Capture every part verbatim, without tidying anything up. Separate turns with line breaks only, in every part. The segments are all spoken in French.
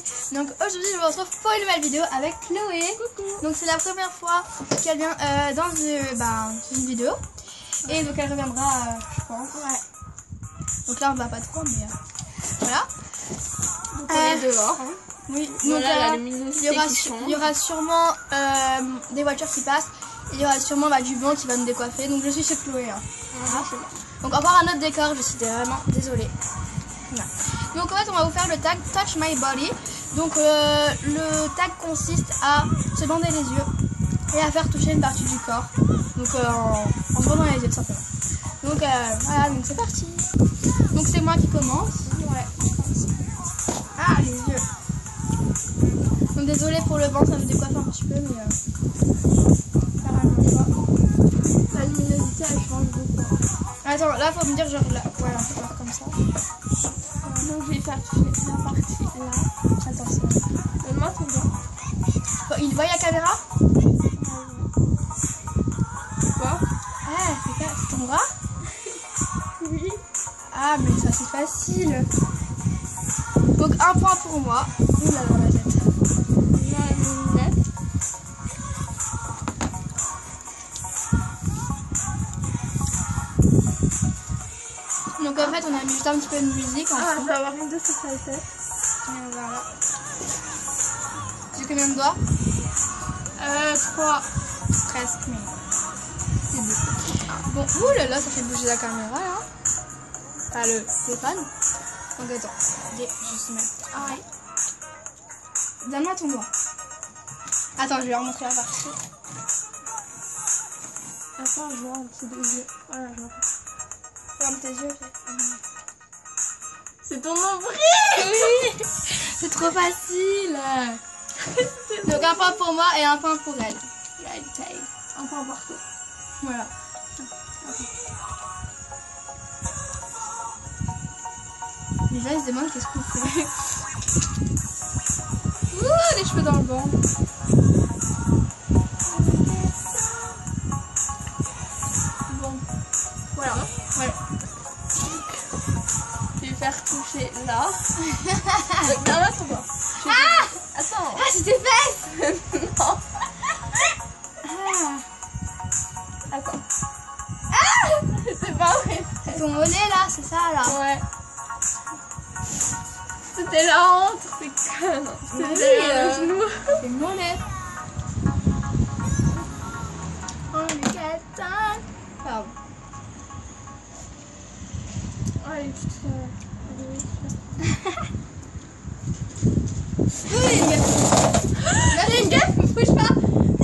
Donc aujourd'hui je vous retrouve pour une nouvelle vidéo avec Chloé. Coucou. Donc c'est la première fois qu'elle vient euh, dans une, bah, une vidéo. Et donc elle reviendra, euh, je pense. Ouais. Donc là on ne va pas trop, mais euh, voilà.
Donc on est euh, dehors. Hein.
Oui.
Voilà
donc,
la
euh,
luminosité
il y aura,
qui change.
il y aura sûrement euh, des voitures qui passent. Il y aura sûrement bah, du vent qui va nous décoiffer. Donc je suis chez Chloé. Hein.
Ah,
voilà. Donc encore un autre décor, je suis vraiment désolée. Voilà. Donc en fait on va vous faire le tag Touch My Body. Donc euh, le tag consiste à se bander les yeux et à faire toucher une partie du corps. Donc euh, en, en se bandant les yeux tout simplement. Donc euh, voilà, donc c'est parti. Donc c'est moi qui commence. Ouais. Ah les yeux. Donc désolée pour le vent, ça me décoiffe un petit peu mais euh,
la luminosité elle change beaucoup.
Attends, là faut me dire genre là, voilà, genre comme ça.
Donc je vais faire toucher la partie là.
Attention.
Donne-moi ton doigt.
Bon, il voit la caméra?
Quoi?
Ah, c'est quoi? C'est ton bras?
Oui.
Ah, mais ça c'est facile. Donc un point pour moi. Ouh là là, la tête.
Là, les lunettes.
Donc en fait on a mis juste un petit peu de musique en
Ah,
fond.
je vais avoir une de sur sa tête.
Et voilà. J'ai combien de doigts?
Euh, trois.
Presque, mais c'est deux. Bon, ouh là là, ça fait bouger la caméra là. Pas le téléphone. Donc attends, je vais juste mettre. Ah ouais. Donne-moi ton doigt. Attends, je vais leur montrer la partie.
Attends, je vois un petit deux yeux. Voilà, je vois.
Ferme tes yeux.
C'est ton nombril.
Oui. C'est trop facile. Donc un point pour moi et un point pour elle.
Un point partout.
Voilà. Les gens ils se demandent qu'est-ce qu'on fait. Ouh, les cheveux dans le vent.
Bon.
Voilà. Ouais.
Je vais faire toucher là. Regarde là ton doigt.
Ah,
attends.
Ah, c'est tes fesses.
Non.
Ah.
Attends. Ah, c'est pas vrai.
C'est ton mollet là, c'est ça là.
Ouais. C'était la honte, c'est conne. C'était
Oui,
derrière
euh,
le genou.
C'est le mollet. Only get time. Pardon.
Ouais, putain.
Oui, il y a une gaffe. Là, il y a une gaffe, ne bouge pas.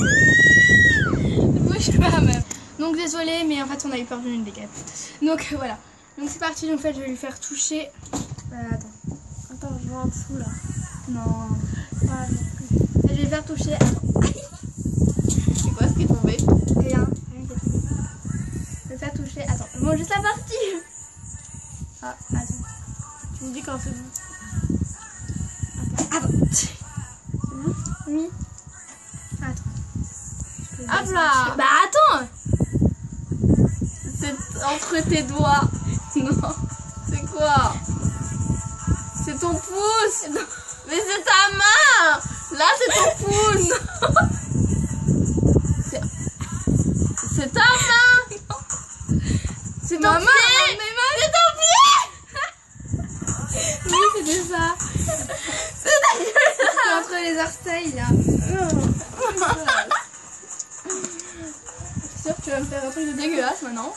Ne bouge pas, même. Donc, désolé, mais en fait, on a eu peur d'une des gaffes. Donc, voilà. Donc, c'est parti. En fait, je vais lui faire toucher. Euh, attends.
Attends, je vois en dessous là.
Non.
Ah, non.
Je vais lui faire toucher. Attends.
C'est quoi ce qui est tombé?
Rien. Rien qui est tombé. Je vais le faire toucher. Attends. Bon, juste la partie. Ah, attends.
Tu me dis quand c'est bon.
Attends. Attends. C'est bon? Oui. Attends.
Hop là.
Bah, attends.
C'est entre tes doigts. Non. C'est quoi? C'est ton pouce. Mais c'est ta main. Là, c'est ton pouce. C'est c'est ta main. C'est ton
Ma main,
pied.
C'est ton pied. Oui, c'était ça.
C'est ta gueule.
C'est entre les orteils là. Je suis sûre que tu vas me faire un truc de dégueulasse maintenant.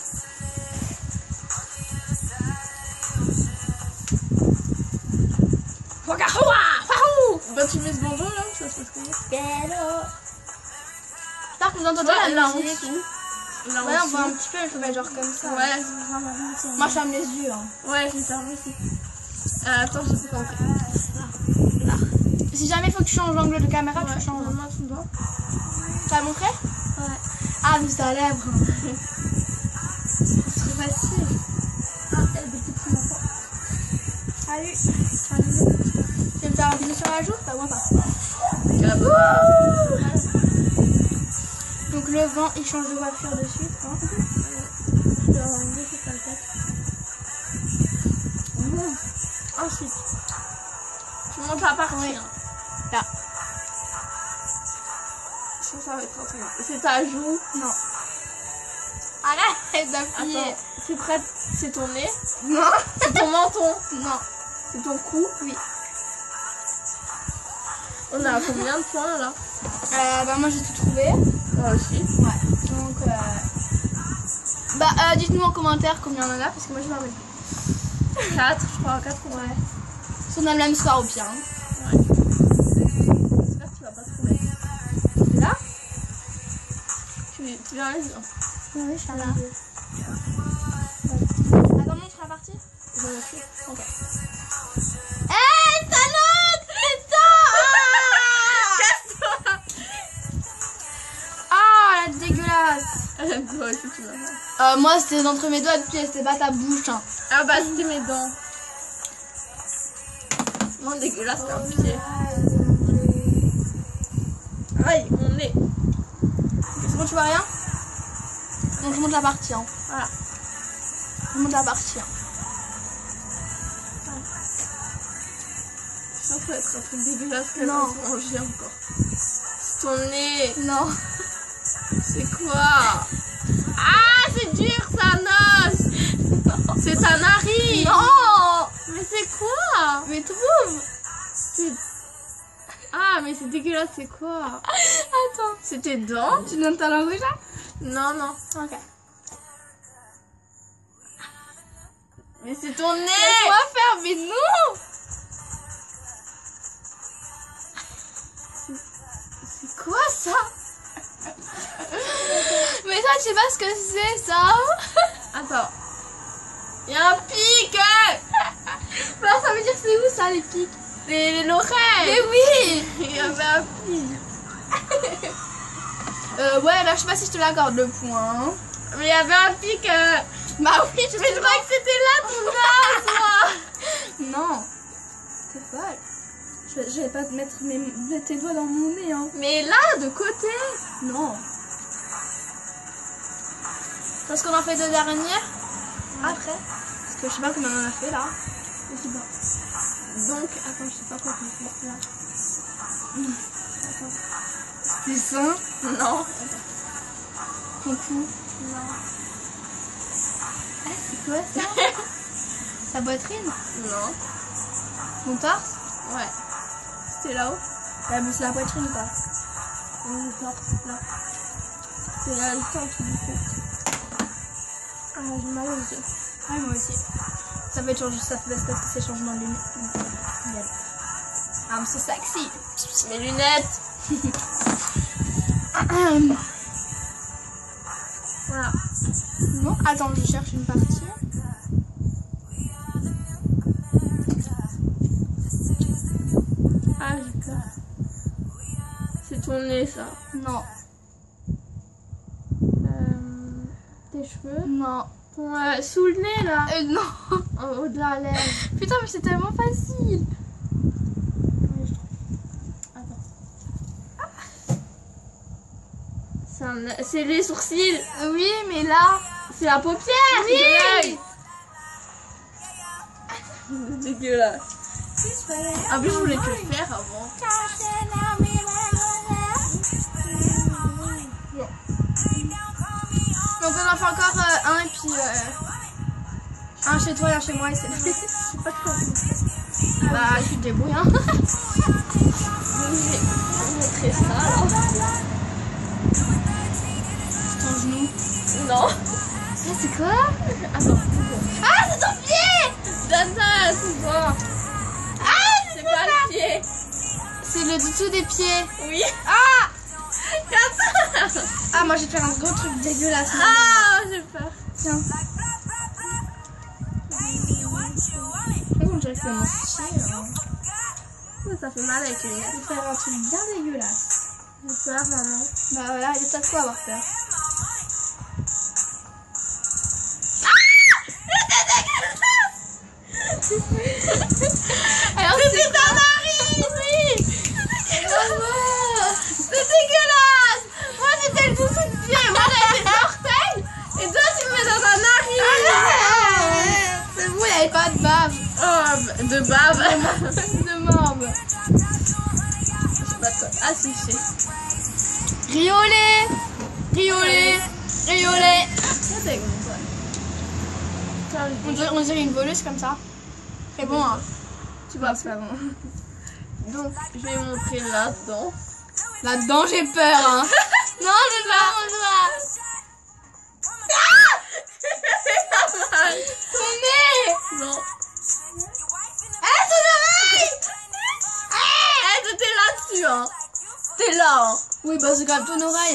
Bah tu mets ce bonjour là, ça se passe comment?
J'espère que vous entendez
Ouais,
la
là en
musique.
dessous. Là en
Ouais, on voit un
dessous.
petit peu, il faut mettre genre comme ça.
Ouais.
Moi je ferme les yeux. Hein.
Ouais, j'ai fermé aussi. Euh, attends, je sais pas encore.
Si jamais il faut que tu changes l'angle de caméra,
Ouais,
tu changes.
donne-moi ton doigt.
Tu vas montrer?
Ouais.
Ah, mais c'est à lèvres. C'est trop facile.
Ah, elle est petite enfant.
Salut. Salut. Tu veux me faire un bisou sur la joue? Bah, moi pas.
Voilà.
Donc le vent, il change de voiture de suite. Hein.
Je dois avoir une deux sur la tête. Ensuite, tu Tu montes la partie.
Oui.
Hein.
Là.
Ça, ça va être un truc. C'est ta joue.
Non. Arrête d'appuyer.
Attends, c'est prêt. C'est ton nez.
Non.
C'est ton menton.
Non.
C'est ton cou.
Oui.
On a combien de points là?
Euh, bah moi j'ai tout trouvé.
Moi aussi.
Ouais. Donc euh... bah euh, dites-nous en commentaire combien on en a parce que moi je m'en rappelle plus.
quatre, je crois. quatre ou
Ouais. Si on a le même score au pire. Hein.
Ouais. J'espère que tu vas pas trouver.
C'est là?
Tu, tu viens les gens.
Oui, je suis là. Attends, montre la partie.
J'en ai fait.
Ok. Hey, salaud! C'est ça! Ah, la dégueulasse!
Toi aussi, tu vas faire.
Euh, moi c'était entre mes doigts de pied, c'était pas ta bouche. Hein.
Ah bah c'était mes dents. Non, dégueulasse, t'as un pied. Aïe, mon nez.
C'est bon, tu vois rien? Donc je monte la partie. Hein.
Voilà.
Je monte la partie. Hein.
Ça peut être un truc dégueulasse qu'elle
Non.
va se manger encore. C'est ton nez.
Non.
C'est quoi? Ah, c'est dur, ça, noce. C'est ta narine.
Non!
Mais c'est quoi?
Mais trouve!
C'est... Ah, mais c'est dégueulasse, c'est quoi?
Attends.
C'est tes dents?
Tu donnes ta langue déjà?
Non, non.
Ok.
Mais c'est ton nez.
Laisse-moi faire, mais non!
C'est quoi ça?
Mais ça, tu sais pas ce que c'est, ça?
Attends. Il y a un pic.
Bah, ça veut dire c'est où ça, les pics?
C'est l'oreille.
Mais oui!
Il y avait un pic.
Euh, ouais, là, je sais pas si je te l'accorde le point. Hein.
Mais il y avait un pic. Euh...
Bah oui, je
Mais je croyais que c'était là ton nez, moi.
Non. T'es folle. Je j'allais pas te mettre mes, tes doigts dans mon nez, hein.
Mais là, de côté.
Non. Parce qu'on en fait deux dernières. Après. Parce que je sais pas combien on en a fait, là. Je sais pas.
Donc, attends, je sais pas quoi qu'on fait là. Attends.
Tes seins.
Non.
Ton cou.
Non.
Ah, c'est quoi ça? Ta poitrine?
Non.
Ton torse?
Ouais. C'était là-haut?
Ouais, mais c'est la poitrine ou pas?
Le torse, là. C'est là le temps qui du coup. Ah, j'ai mal aux yeux.
Ouais, moi aussi. Ça fait changer, ça fait parce que c'est changement de lunettes. Yeah. I'm so sexy.
Mes lunettes. Voilà.
Non, attends, je cherche une partie.
Ah, j'ai peur. C'est ton nez, ça.
Non.
Euh, tes cheveux.
Non.
Ton, euh, sous le nez, là.
Euh, non.
En haut de la lèvre.
Putain, mais c'est tellement facile.
C'est un- c'est les sourcils.
Oui, mais là.
C'est la paupière.
Oui.
de l'œil. C'est dégueulasse. En plus, je voulais te le faire avant.
Donc on en fait encore euh, un et puis euh, un chez toi et un chez moi et c'est pas trop. Bah tu te débrouilles hein.
Donc, j'ai montré ça alors.
Ton genou.
Non.
Ah, c'est quoi?
Attends.
Ah, c'est ton pied!
Donne ça, c'est bon.
Ah,
C'est pas le pied.
c'est le dessous des pieds.
Oui.
Ah!
Regarde ça.
Ah, moi je vais te faire un gros truc dégueulasse. Non.
Ah, j'ai peur.
Tiens. On dirait que c'est mon pied. Hein.
Oh, ça fait mal avec les
Je
lunettes.
vais faire un truc bien dégueulasse.
J'ai peur, maman.
Bah voilà, il est à quoi avoir peur? Alors c'est ta narine, oui.
C'est dégueulasse. Moi, c'était le dessous de pied. Moi, j'avais des orteils. Et toi, tu me mets dans ta narine.
C'est vous, il n'y avait pas de bave.
Oh, de bave.
De morbe. Riolet, riolet, riolet. On dirait, on dirait une voleuse comme ça. C'est bon, hein.
Tu vois, c'est pas bon. Donc, je vais montrer là-dedans.
Là-dedans, j'ai peur, hein. Non, je veux pas, je veux pas. Ton nez.
Non.
Ah, ton oreille.
Eh, t'étais là-dessus, hein. T'es là, hein.
Oui, bah c'est grave ton oreille.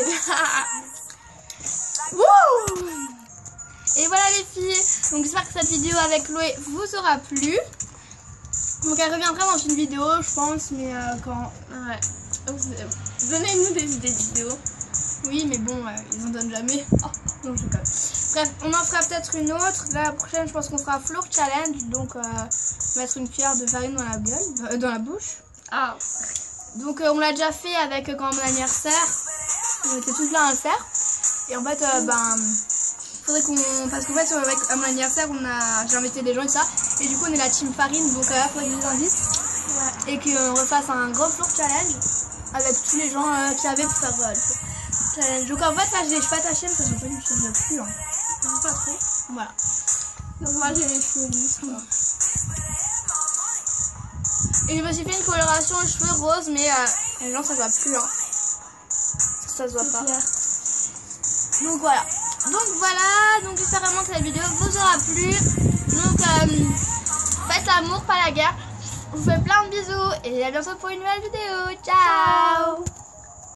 Wouh. Et voilà les filles. Donc j'espère que cette vidéo avec Chloé vous aura plu. Donc elle reviendra dans une vidéo, je pense, mais euh, quand...
Ouais. Donnez-nous des idées de vidéos.
Oui, mais bon, euh, ils en donnent jamais. Oh, non, je déconne. Bref, on en fera peut-être une autre. La prochaine, je pense qu'on fera Flour Challenge. Donc, euh, mettre une cuillère de farine dans la gueule, euh, dans la bouche.
Ah.
Donc, euh, on l'a déjà fait avec euh, quand mon anniversaire. On était tous là à le faire. Et en fait, euh, ben, faudrait qu'on... Parce qu'en fait, avec, à mon anniversaire, on a... j'ai invité des gens et ça. Et du coup, on est la team farine. Donc, euh, faudrait que je les invite. Ouais. Et qu'on refasse un gros Flour Challenge avec tous les gens euh, qui avaient pour faire euh, le challenge. Donc en fait là j'ai les cheveux attachés mais ça ne pas du cheveu plus hein. Pas trop. Voilà.
Donc moi j'ai les cheveux lisses quoi.
Et je me suis fait une coloration aux cheveux roses mais euh, les gens ça se voit plus hein. Ça se voit pas. Clair. Donc voilà. Donc voilà. Donc j'espère vraiment que cette vidéo vous aura plu. Donc euh, faites l'amour pas la guerre. Je vous fais plein de bisous et à bientôt pour une nouvelle vidéo. Ciao. Ciao.